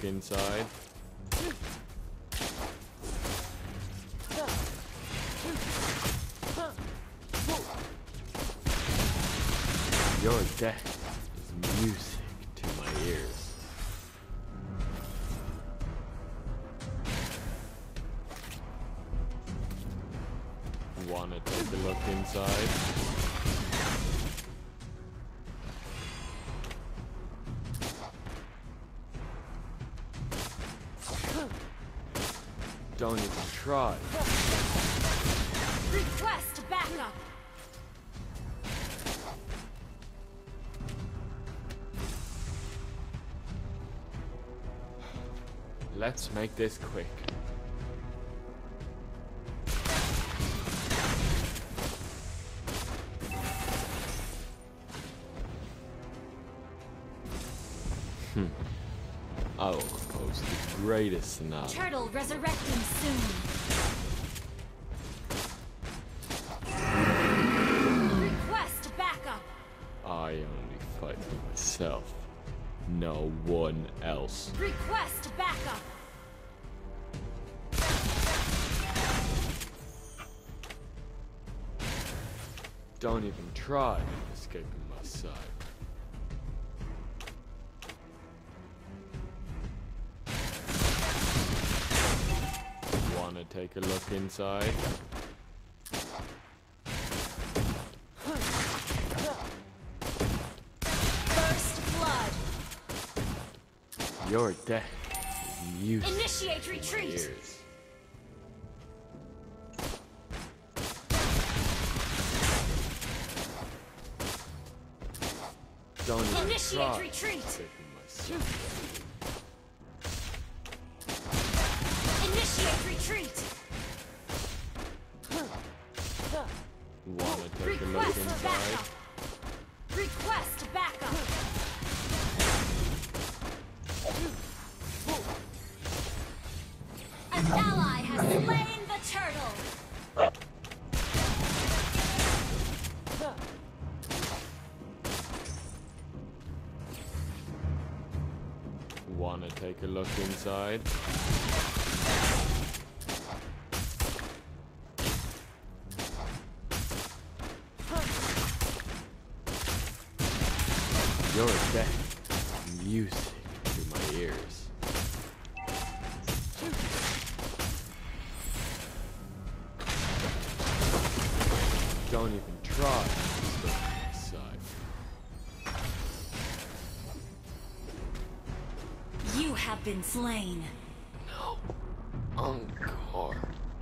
look inside. Your death is music to my ears. Wanna take a look inside? Don't even try. Request backup. Let's make this quick. I will compose the greatest sonata. Turtle resurrecting soon. Request backup. I only fight for myself. No one else. Request backup. Don't even try escaping my sight. Wanna take a look inside? First blood. Your death is music Initiate to my retreat. ears. Don't even Initiate try retreat. escaping my sight. Initiate retreat. Wanna take a look Request inside? backup. Request backup. An ally has slain the turtle. Wanna take a look inside? Your death is music to my ears. Don't even try to step inside. You have been slain. No. Encore.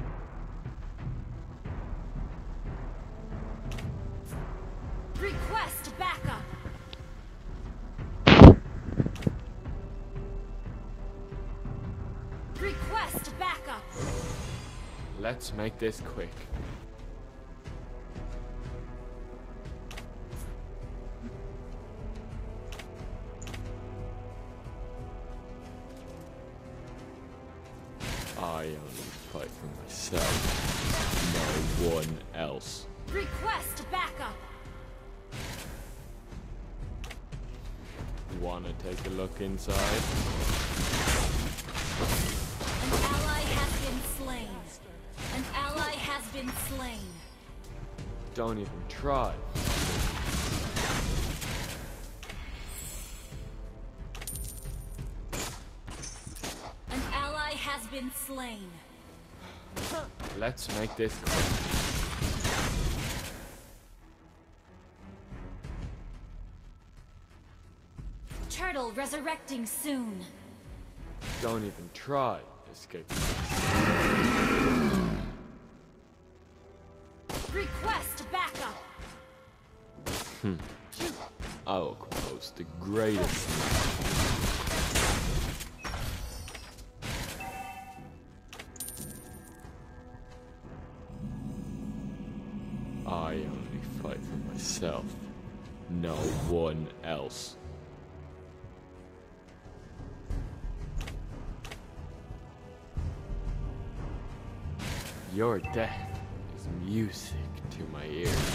Request backup. Request backup. Let's make this quick. I only fight for myself. No one else. Request backup. Wanna take a look inside? An ally has been slain. An ally has been slain. Don't even try. An ally has been slain. Let's make this quick. Turtle resurrecting soon. Don't even try escaping. Request backup. I will compose the greatest I only fight for myself. No one else. Your death is music to my ears.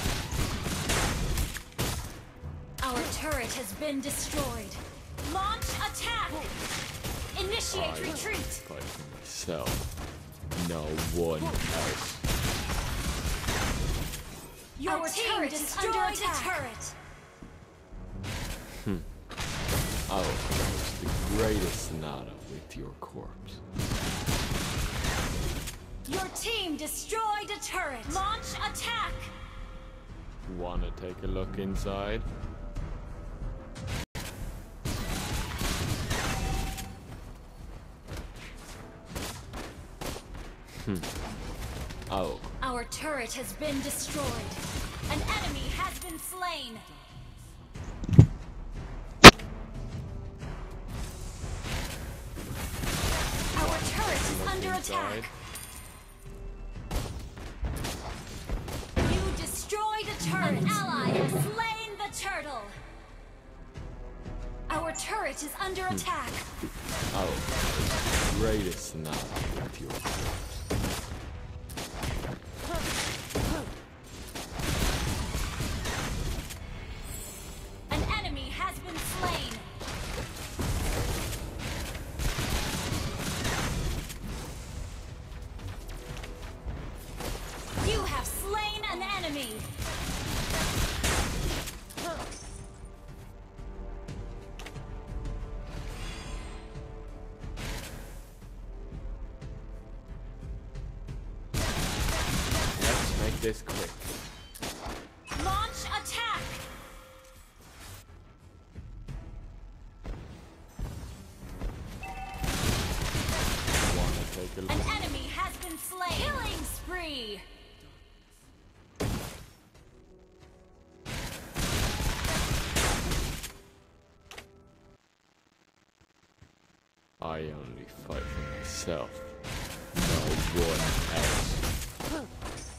Our turret has been destroyed. Launch attack! Initiate I retreat. fight for myself. No one else. Your team is under attack. I will close the greatest sonata with your corpse. Your team destroyed a turret. Launch attack. Wanna take a look inside? Oh. Our turret has been destroyed. An enemy has been slain. Our turret is under attack. You destroyed a turret. An ally has slain the turtle. Our turret is under attack. Oh. Greatest sonata with your corpse. An enemy has been slain. You have slain an enemy. Let's make this quick. Launch attack. Wanna take a An look? enemy has been slain. Killing spree. I only fight for myself. No one else.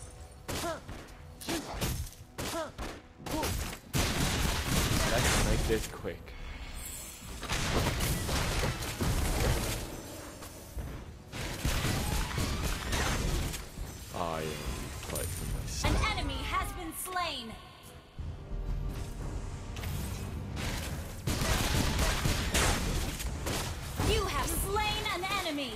Let's make this quick. I only fight for myself. An enemy has been slain. You have slain an enemy.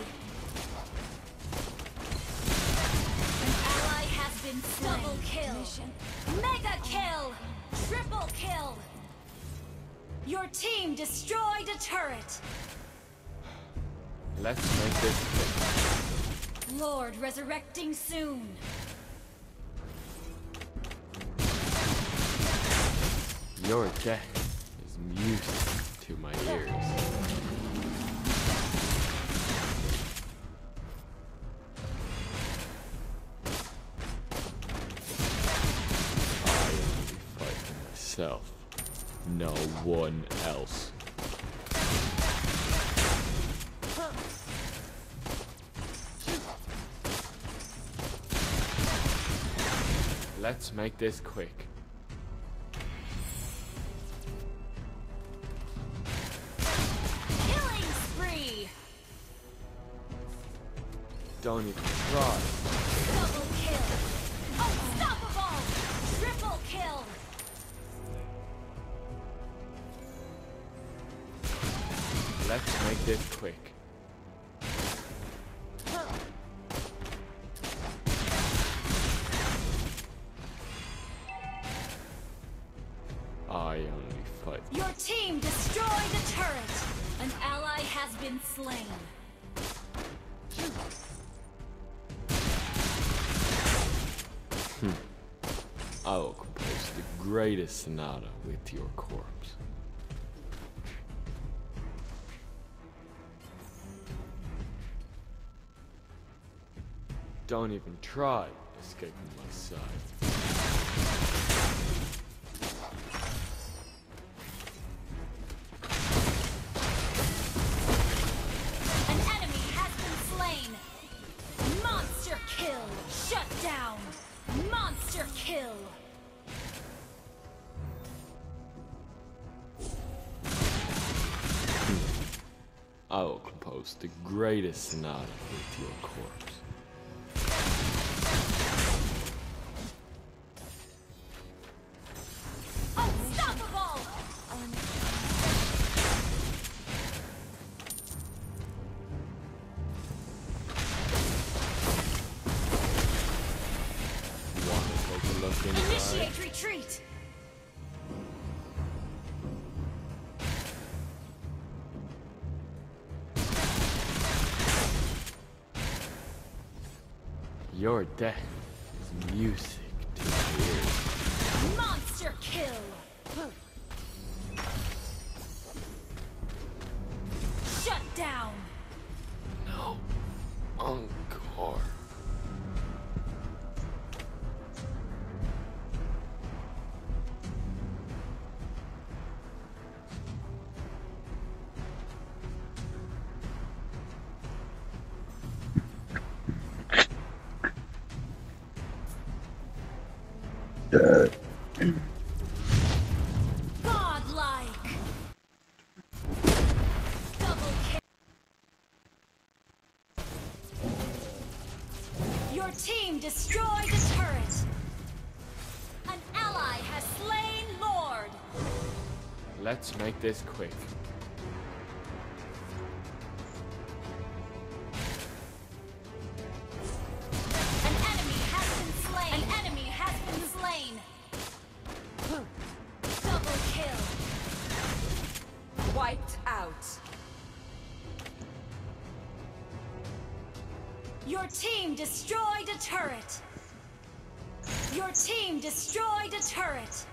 An ally has been slain. Double kill. Mega kill. Triple kill. Your team destroyed a turret. Let's make this quick. Lord resurrecting soon. Your death is music to my ears. I only fight for myself. No one else. Let's make this quick. Killing spree. Don't even try. Double kill. Unstoppable. Triple kill. Let's make this quick. I only fight. Your team destroyed a turret. An ally has been slain. I will compose the greatest sonata with your corpse. Don't even try escaping my sight. An enemy has been slain. Monster kill. Shut down. Monster kill. I will compose the greatest sonata with your corpse. Unstoppable. retreat! Your death is music to my ears. Monster kill! Shut down! No. Encore. Godlike! Double kill! Your team destroyed a turret! An ally has slain Lord! Let's make this quick. An enemy has been slain! An enemy has been slain! Double kill! Wiped out. Your team destroyed a turret! Your team destroyed a turret!